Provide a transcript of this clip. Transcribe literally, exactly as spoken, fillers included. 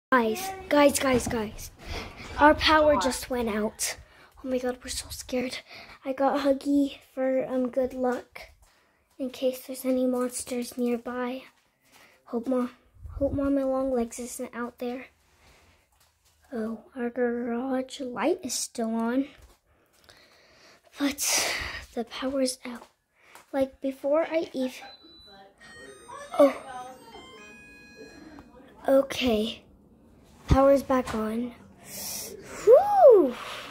Guys, guys, guys, guys. Our power just went out. Oh my god, we're so scared. I got Huggy for um good luck in case there's any monsters nearby. Hope mom, hope Mommy Longlegs isn't out there. Oh, our garage light is still on, but the power's out. Like before I even. Oh. Okay. Power's back on. Whew!